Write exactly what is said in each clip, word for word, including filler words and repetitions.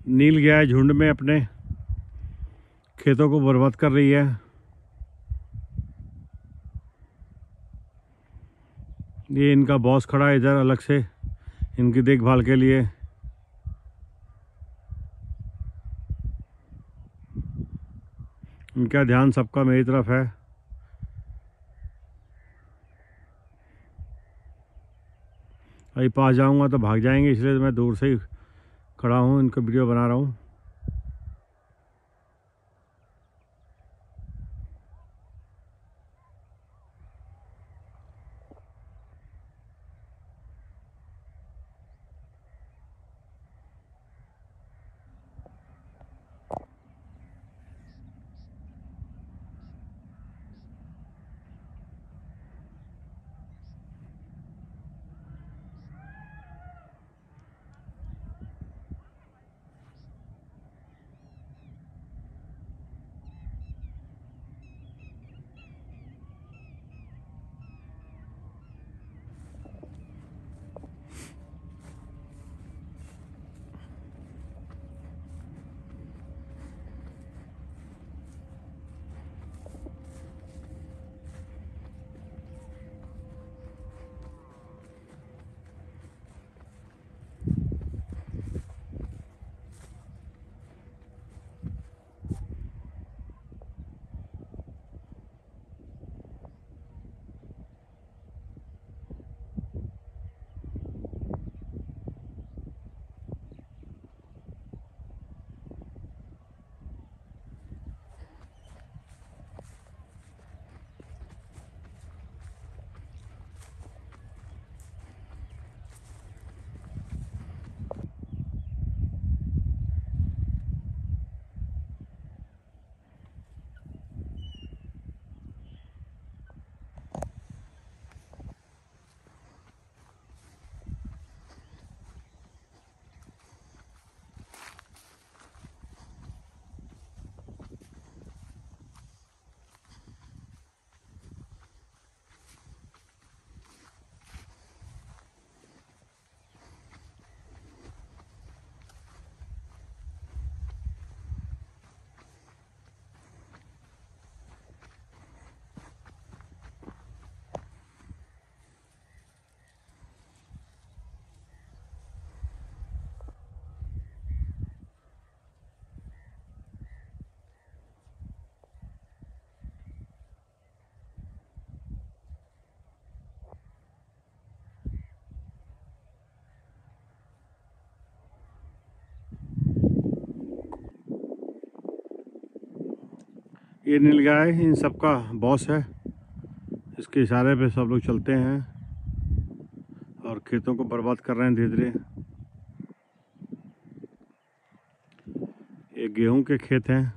नील गाय झुंड में अपने खेतों को बर्बाद कर रही है। ये इनका बॉस खड़ा है इधर अलग से इनकी देखभाल के लिए। इनका ध्यान सबका मेरी तरफ है। अभी पास जाऊंगा तो भाग जाएंगे, इसलिए मैं दूर से ही खड़ा हूँ, इनको वीडियो बना रहा हूँ। ये नील गाय इन सबका बॉस है, इसके इशारे पे सब लोग चलते हैं और खेतों को बर्बाद कर रहे हैं धीरे धीरे। ये गेहूं के खेत हैं।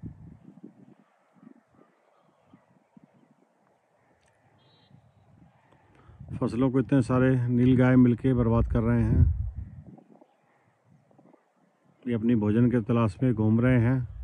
फसलों को इतने सारे नील गाय मिलके बर्बाद कर रहे हैं। ये अपनी भोजन के तलाश में घूम रहे हैं।